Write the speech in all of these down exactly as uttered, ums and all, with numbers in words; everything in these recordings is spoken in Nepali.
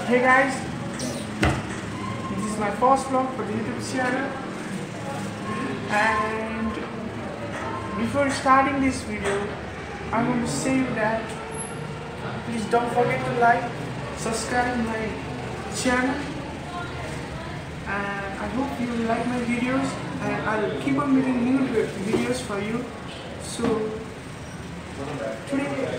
Hey guys, this is my first vlog for the YouTube channel, and before starting this video I want to say that please don't forget to like, subscribe my channel, and I hope you like my videos and I'll keep on making new videos for you. So today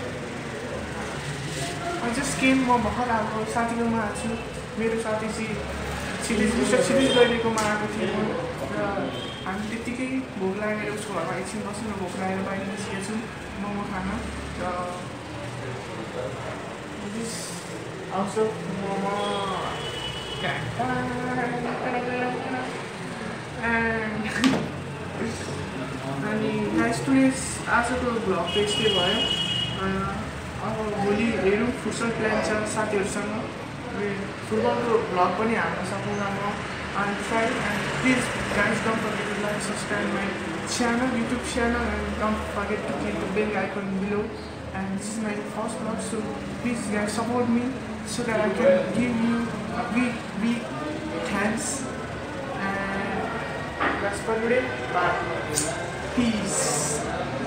I just came म भर्खर आएको साथीकोमा आएको छु। मेरो साथी चाहिँ सिरिज मिस्टर सिरिज गइरहेकोमा आएको थियो र हामी त्यतिकै भोक लागेर उसको घरमा एकछिन बसेर भोक लागेर बाहिर निस्केको छु मोमो खान। र दिस आउँछ मोमो अनि गाइस टुडे आजको भ्लग चाहिँ यस्तै भयो। अब भोलि हेरौँ फुटबल प्लान छ साथीहरूसँग, फुटबलको भ्लग पनि हाल्न सकुँला म। And try and please guys don't forget to like subscribe my channel YouTube channel and don't forget to click the bell icon below. And this is my first vlog, so please guys support me so that I can give you a big big thanks. And that's for today. Bye. Peace.